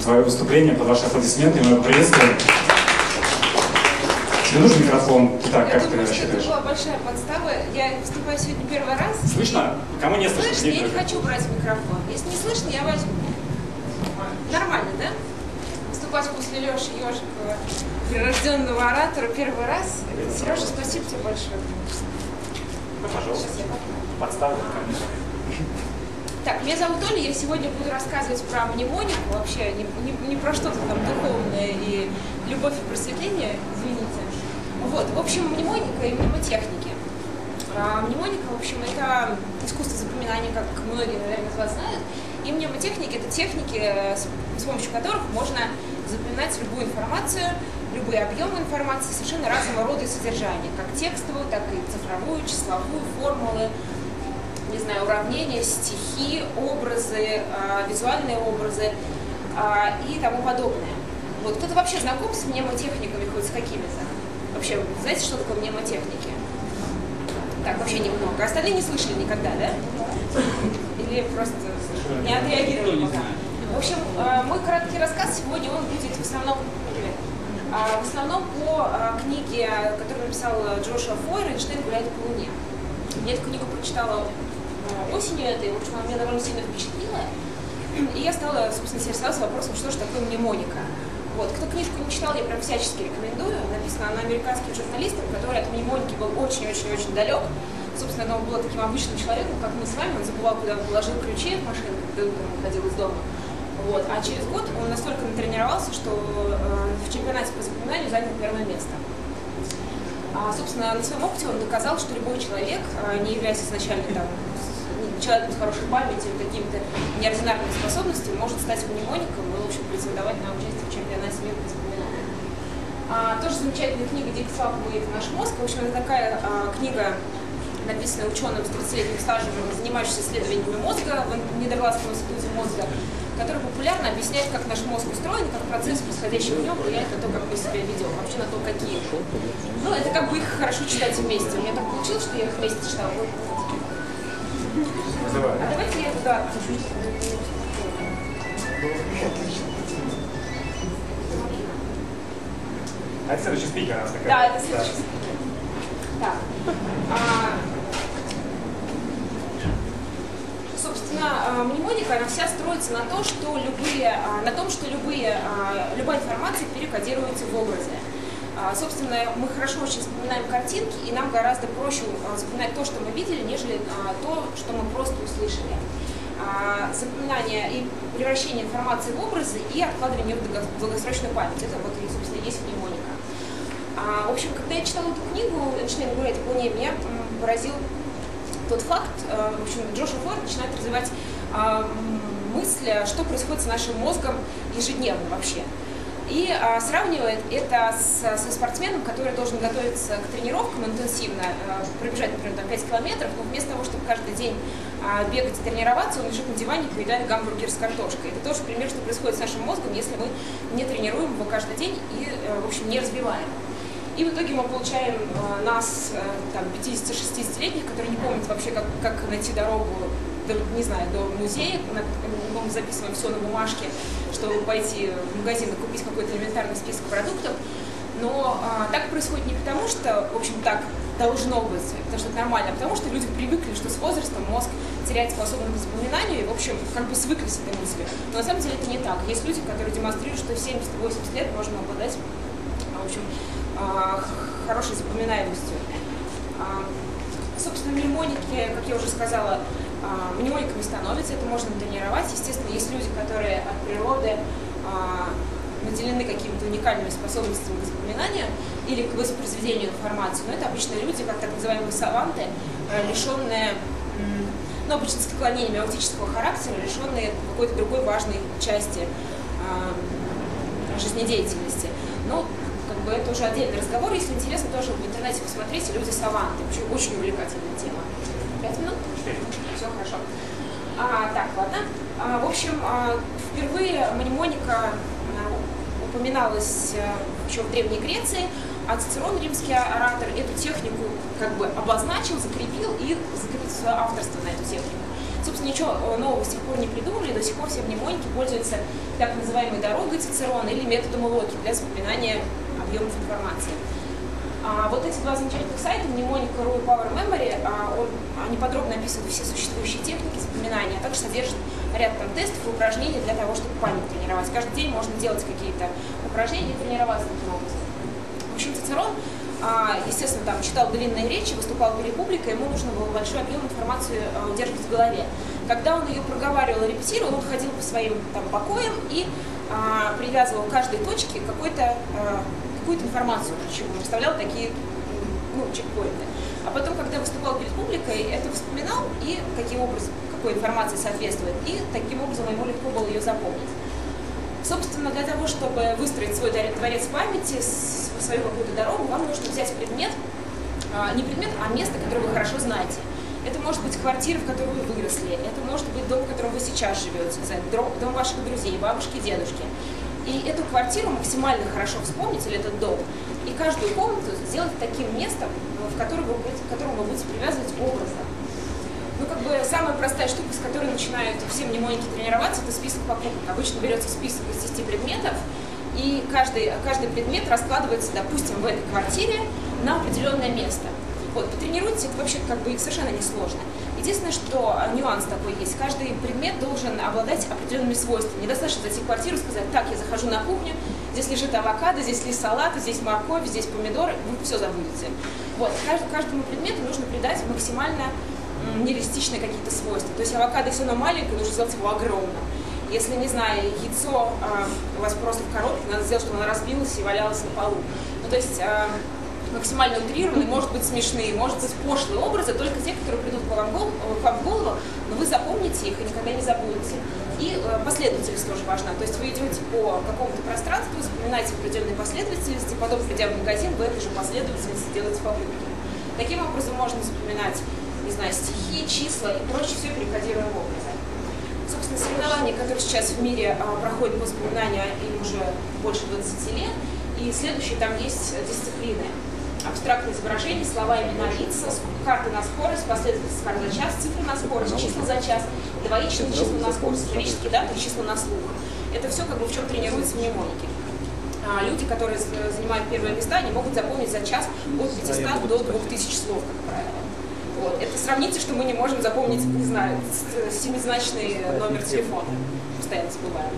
свое выступление, под ваши аплодисменты, мы его приветствуем. Тебе нужен микрофон? Так, как ты рассчитываешь? Это была большая подстава. Я выступаю сегодня первый раз. Слышно? Кому не слышно? Слышно? Я не хочу брать микрофон. Если не слышно, я возьму. Нормально, да? Выступать после Леши Ежикова, прирожденного оратора, первый раз. Сережа, спасибо тебе большое. Ну, пожалуйста. Подставка, конечно. Так, меня зовут Оля, я сегодня буду рассказывать про мнемонику, вообще не про что-то там духовное и любовь и просветление, извините. Вот, в общем, мнемоника и мнемотехники. Мнемоника, в общем, это искусство запоминания, как многие, наверное, из вас знают, и мнемотехники — это техники, с помощью которых можно запоминать любую информацию, любые объемы информации совершенно разного рода и содержания, как текстовую, так и цифровую, числовую, формулы, не знаю, уравнения, стихи, образы, визуальные образы и тому подобное. Вот кто-то вообще знаком с мнемотехниками, хоть с какими-то? Вообще, знаете, что такое мнемотехники? Так, вообще немного. Остальные не слышали никогда, да? Или просто не отреагировали пока? В общем, мой краткий рассказ сегодня, он будет в основном по книге, которую написал Джошуа Фойер «Эйнштейн гуляет по Луне». Я эту книгу прочитала осенью этой, в общем, она меня довольно сильно впечатлила. И я стала, собственно, интересоваться вопросом, что же такое мнемоника. Вот. Кто книжку не читал, я прям всячески рекомендую. Написана она американским журналистом, который от мнемоники был очень-очень-очень далек. Собственно, он был таким обычным человеком, как мы с вами. Он забывал, куда он положил ключи от машины, когда утром выходил из дома. Вот. А через год он настолько натренировался, что в чемпионате по запоминанию занял первое место. Собственно, на своем опыте он доказал, что любой человек, не являясь изначально там, человеком с хорошей памятью и какими-то неординарными способностями, может стать мнемоником и, в общем, претендовать на участие в чемпионате мира по запоминанию. Тоже замечательная книга Дик Слапова «Это наш мозг». В общем, это такая книга, написанная ученым с 30-летним стажем, занимающимся исследованиями мозга в Нидерландском институте мозга, который популярно объясняет, как наш мозг устроен, как процесс, происходящий в нем, влияет на то, как мы себя ведем, вообще на то, какие. Ну, это как бы их хорошо читать вместе. У меня так получилось, что я их вместе читала. А давайте я туда отпущу. А это следующий спикер у нас такая. Да, это следующий спикер. Так. Собственно, мнемоника, она вся строится на том, что любая информация перекодируется в образы. Собственно, мы хорошо очень запоминаем картинки, и нам гораздо проще запоминать то, что мы видели, нежели то, что мы просто услышали. Запоминание и превращение информации в образы и откладывание ее в долгосрочную память. Это вот, собственно, есть мнемоника. В общем, когда я читала эту книгу «Эйнштейн гуляет по Луне», меня поразил тот факт, в общем, Джошуа Фойер начинает развивать мысль, что происходит с нашим мозгом ежедневно вообще. И сравнивает это со спортсменом, который должен готовиться к тренировкам интенсивно, пробежать, например, там 5 километров, но вместо того, чтобы каждый день бегать и тренироваться, он лежит на диване и поедает гамбургер с картошкой. Это тоже пример, что происходит с нашим мозгом, если мы не тренируем его каждый день и, в общем, не развиваем. И в итоге мы получаем нас, там, 50-60-летних, которые не помнят вообще, как найти дорогу, не знаю, до музея, мы записываем все на бумажке, чтобы пойти в магазин и купить какой-то элементарный список продуктов. Но так происходит не потому, что, в общем, так должно быть, потому что это нормально, а потому что люди привыкли, что с возрастом мозг теряет способность к запоминанию, и, в общем, как бы свыклись с этой мыслью. Но на самом деле это не так. Есть люди, которые демонстрируют, что в 70-80 лет можно обладать, в общем, хорошей запоминаемостью. Собственно, мнемоники, как я уже сказала, мнемониками становятся, это можно тренировать. Естественно, есть люди, которые от природы наделены какими-то уникальными способностями к запоминанию или к воспроизведению информации. Но это обычно люди, как так называемые саванты, лишенные, ну, обычно с отклонениями аутического характера, лишенные какой-то другой важной части жизнедеятельности. Но как бы это уже отдельный разговор. Если интересно, тоже в интернете посмотрите «Люди-саванты». Очень увлекательная тема. 5 минут? 4. Все хорошо. Так, ладно. В общем, впервые мнемоника упоминалась еще в Древней Греции, а Цицерон, римский оратор, эту технику как бы обозначил, закрепил и закрепил свое авторство на эту технику. Собственно, ничего нового с тех пор не придумали, до сих пор все мнемоники пользуются так называемой дорогой Цицерона или методом Локи для запоминания объемов информации. Вот эти два замечательных сайта, Mnemonic.ru и Power Memory, они подробно описывают все существующие техники запоминания, а также содержат ряд там тестов и упражнений для того, чтобы память тренировать. Каждый день можно делать какие-то упражнения и тренироваться таким образом. В общем, Цицерон, естественно, там читал длинные речи, выступал перед публикой, ему нужно было большой объем информации удерживать в голове. Когда он ее проговаривал и репетировал, он ходил по своим там покоям и привязывал к каждой точке какую-то информацию, причем он вставлял такие чекпоинты. А потом, когда выступал перед публикой, это вспоминал и какой информации соответствует, и таким образом ему легко было ее запомнить. Собственно, для того, чтобы выстроить свой дворец памяти, свою какую-то дорогу, вам нужно взять предмет, не предмет, а место, которое вы хорошо знаете. Это может быть квартира, в которой вы выросли, это может быть дом, в котором вы сейчас живете, дом ваших друзей, бабушки, дедушки. И эту квартиру максимально хорошо вспомнить, или этот дом, и каждую комнату сделать таким местом, к которому вы будете привязывать образы. Самая простая штука, с которой начинают все мнемоники тренироваться, это список покупок. Обычно берется список из 10 предметов, и каждый предмет раскладывается, допустим, в этой квартире на определенное место. Потренируйтесь, это вообще совершенно несложно. Единственное, что нюанс такой есть. Каждый предмет должен обладать определенными свойствами. Недостаточно зайти в квартиру и сказать: так, я захожу на кухню, здесь лежит авокадо, здесь лист салата, здесь морковь, здесь помидоры, вы все забудете. Каждому предмету нужно придать максимально нереалистичные какие-то свойства. То есть авокадо, если оно маленькое, нужно сделать его огромным. Если, не знаю, яйцо у вас просто в коробке, надо сделать, чтобы оно разбилось и валялось на полу. Максимально утрированные, может быть смешные, может быть пошлые образы, только те, которые придут к вам в голову, но вы запомните их и никогда не забудете. И последовательность тоже важна. То есть вы идете по какому-то пространству, запоминаете в определенной последовательности, потом, придя в магазин, в этой же последовательности делаете покупки. Таким образом можно запоминать, не знаю, стихи, числа и прочее, все перекодируя в образы. Собственно, соревнования, которые сейчас в мире проходят по запоминанию, им уже больше 20 лет, и следующие там есть дисциплины. Абстрактные изображения, слова, имена, лица, карты на скорость, последовательность карт за час, цифры на скорость, числа за час, двоичные числа на скорость, исторические даты и числа на слух. Это все в чем тренируются мнемоники. Люди, которые занимают первые места, они могут запомнить за час от 500 до 2000 слов, как правило. Это сравните, что мы не можем запомнить, не знаю, семизначный номер телефона. Постоянно забываем.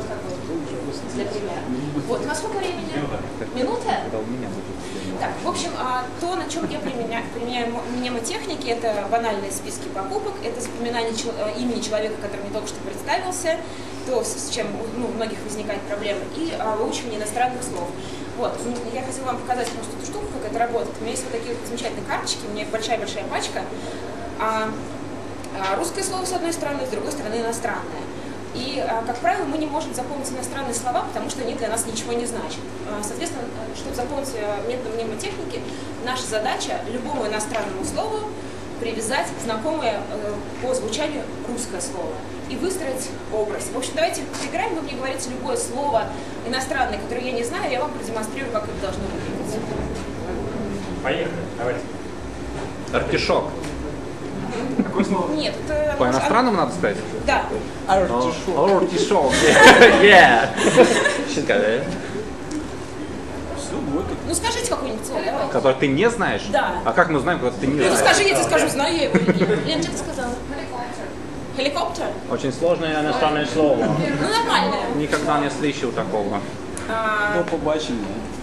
Для примера. У нас сколько времени? Минута? Так, в общем, то, на чем я применяю мнемотехники, это банальные списки покупок, это запоминание имени человека, который мне только что представился, то, с чем у многих возникает проблема, и выучивание иностранных слов. Я хотела вам показать просто эту штуку, как это работает. У меня есть такие замечательные карточки, у меня большая-большая пачка. Русское слово с одной стороны, с другой стороны иностранное. И, как правило, мы не можем запомнить иностранные слова, потому что они для нас ничего не значат. Соответственно, чтобы запомнить методом мнемотехники, наша задача любому иностранному слову привязать знакомое по звучанию русское слово и выстроить образ. В общем, давайте поиграем, вы мне говорите любое слово иностранное, которое я не знаю, я вам продемонстрирую, как это должно выглядеть. Поехали, давайте. Артишок. Какое слово? Нет, это... По-иностранному надо сказать? Да. Артишок. Ну скажите какое-нибудь слово, давай. Который ты не знаешь? Да. А как мы знаем, когда ты не Ну знаешь? скажи, я тебе скажу, знаю я его или нет. Лен, что ты сказала? Хеликоптер? Очень сложное иностранное слово. Ну нормальное. Никогда не слышал такого. Побачимо.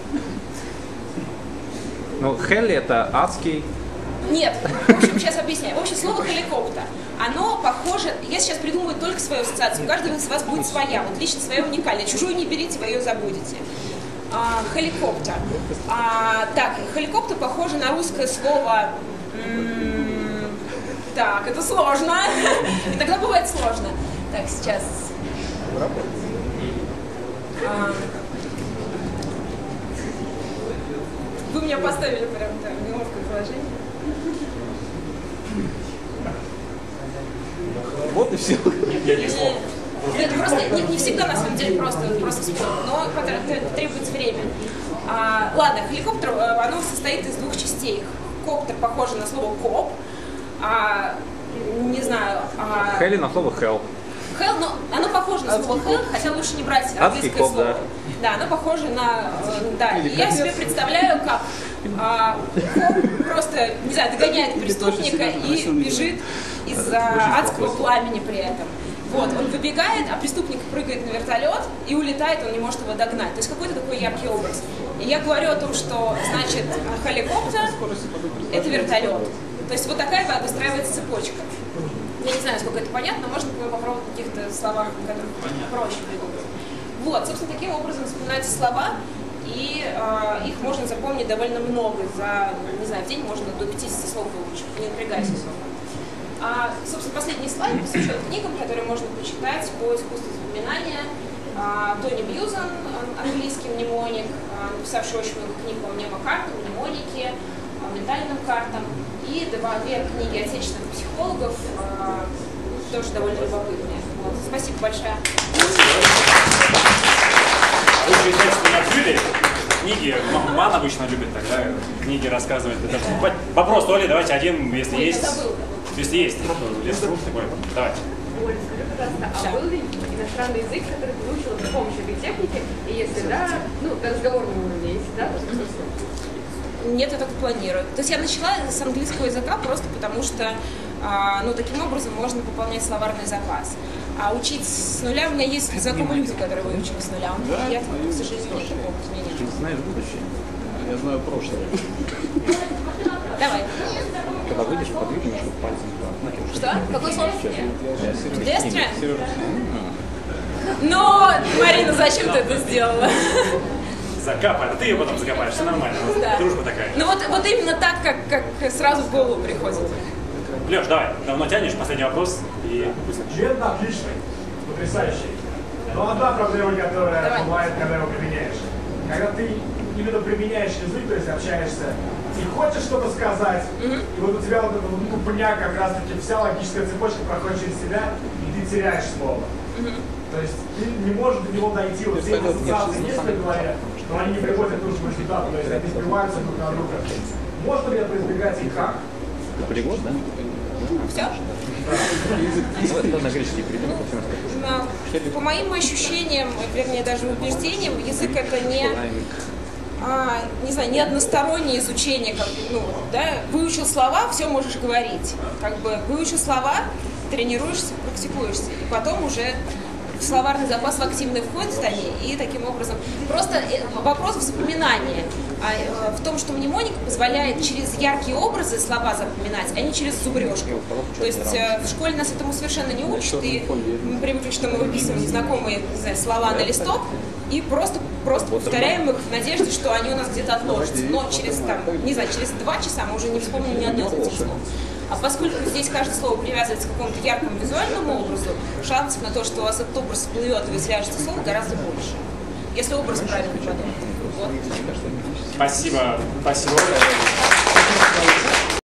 Ну, хели это адский. Нет, в общем, сейчас объясняю. В общем, слово «хеликоптер», оно похоже... Я сейчас придумываю только свою ассоциацию. У каждого из вас будет своя, лично своя уникальная. Чужую не берите, вы ее забудете. Хеликоптер. Так, хеликоптер похоже на русское слово... Так, это сложно. И тогда бывает сложно. Так, сейчас... Вы меня поставили прям там неловкое положение. Вот и все. Нет, просто не всегда на самом деле просто вспомнить, но требуется время. Ладно, хеликоптер, оно состоит из двух частей. Коптер похоже на слово коп, не знаю, Хелли на слово hell. hell, но оно похоже на слово hell, хотя лучше не брать Адский английское коп, слово. да. Да, оно похоже на, да, и я себе представляю, как коп просто, не знаю, догоняет преступника и бежит из-за адского пламени при этом. Вот, он выбегает, а преступник прыгает на вертолет и улетает, он не может его догнать. То есть какой-то такой яркий образ. И я говорю о том, что, значит, хеликоптер – это вертолет. То есть вот такая выстраивается цепочка. Я не знаю, насколько это понятно, можно попробовать в каких-то словах, которые проще придумать. Вот, собственно, таким образом вспоминаются слова, и их можно запомнить довольно много. За, не знаю, в день можно до 50 слов выучить, не напрягаясь особо. Собственно, последний слайд посвящен книгам, которые можно почитать по искусству запоминания. Тони Бьюзен, английский мнемоник, написавший очень много книг по мнемокартам, мнемонике, ментальным картам. И две книги отечественных психологов, тоже довольно любопытные. Вот. Спасибо большое. Вы приезжаете, что не открыли книги, Ман обычно любит тогда книги рассказывать. Вопрос, Оля, давайте один, если Ой, есть. я забыла. Если есть, лес-рук такой. Давайте. Оля, скажи, пожалуйста, а был ли иностранный язык, который ты выучила при помощи этой техники? И если да, ну, на разговорном уровне, если да, то что? Нет, я только планирую. То есть я начала с английского языка просто потому, что ну, таким образом можно пополнять словарный запас. А учить с нуля, у меня есть знакомые люди, которые выучили с нуля. Я, к сожалению, нет такого у меня. Ты знаешь будущее. Я знаю прошлое. Давай. Когда выйдешь, подвигай немножко пальцем. Что? Какое слово? Pedestrian? Но, Марина, зачем ты это сделала? Закапай, а ты ее потом закопаешь, все нормально. Да. Дружба такая. Ну вот именно так, как сразу в голову приходит. Леш, давай, давно тянешь, последний вопрос и пусть. Ответ отличный, потрясающий. Но одна проблема, которая бывает, когда его применяешь. Когда ты именно применяешь язык, то есть общаешься, и хочешь что-то сказать, и вот у тебя вот эта вот тупня, как раз таки вся логическая цепочка проходит через себя, и ты теряешь слово. То есть ты не можешь до него дойти, вот все эти ассоциации есть в голове, но они не приводят к нужному результату, то есть они сбиваются друг на друга. Можно ли это избегать и как? Перевод, да? Все? Ну, это на греческий перевод, по всем остальным. По моим ощущениям, вернее даже убеждениям, язык это не знаю, не одностороннее изучение, как, ну, да, выучил слова, все можешь говорить. Как бы выучил слова, тренируешься, практикуешься, и потом уже словарный запас в активный входит они, и таким образом. Просто вопрос в запоминании, в том, что мнемоник позволяет через яркие образы слова запоминать, а не через зубрежку. То есть в школе нас этому совершенно не учат, и мы привыкли, что мы выписываем незнакомые, не знаю, слова на листок, и просто повторяем их в надежде, что они у нас где-то отложатся. Но через, там, не знаю, через 2 часа мы уже не вспомним ни одно из этих слов. А поскольку здесь каждое слово привязывается к какому-то яркому визуальному образу, шансов на то, что у вас этот образ всплывет и свяжется слово, гораздо больше. Если образ правильно подобран. Вот. Спасибо. Спасибо.